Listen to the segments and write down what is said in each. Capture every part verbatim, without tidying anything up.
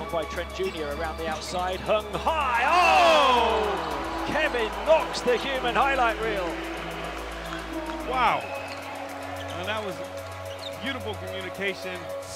off by Trent Junior around the outside. Hung high. Oh! Kevin Knox, the human highlight reel. Wow. And that was beautiful communication.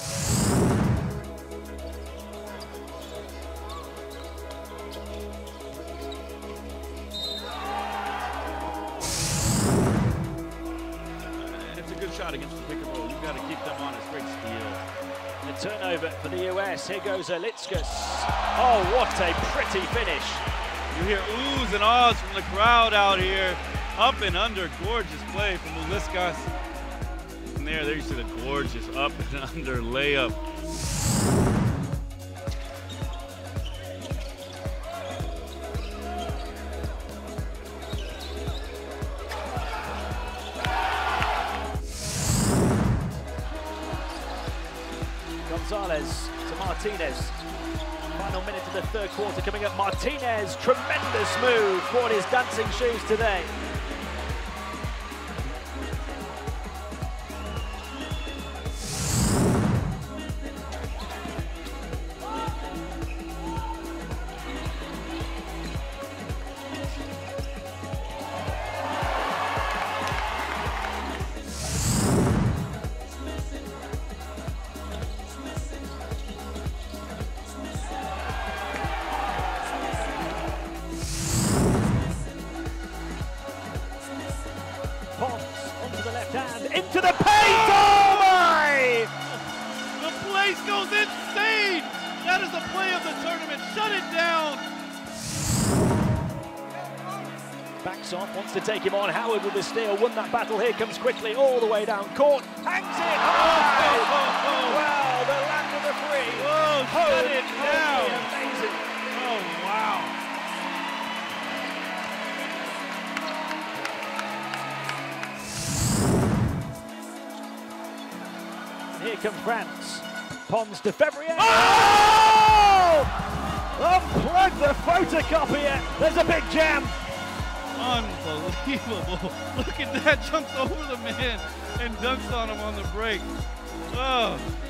It's a good shot against the pick and roll. You've got to keep them on. It's great steal. The turnover for the U S. Here goes Ilitskas. Oh, what a pretty finish. You hear oohs and ahs from the crowd out here. Up and under, gorgeous play from Ilitskas. And there, there you see the gorgeous up and under layup. Gonzalez to Martinez. Final minute of the third quarter coming up. Martinez, tremendous move. Brought his dancing shoes today. Pons onto the left hand, into the paint, oh my! The place goes insane! That is the play of the tournament, shut it down! Backs off, wants to take him on, Howard with the steal, won that battle, here comes quickly, all the way down court, hangs it high! Oh, oh, oh. Wow, the land of the free! Whoa, shut Holy, it down! amazing! Oh, wow! Here come France. Pons to Fevrier. Oh! Unplug the photocopier. There's a big jam. Unbelievable. Look at that. Jumps over the man and dunks on him on the break. Oh.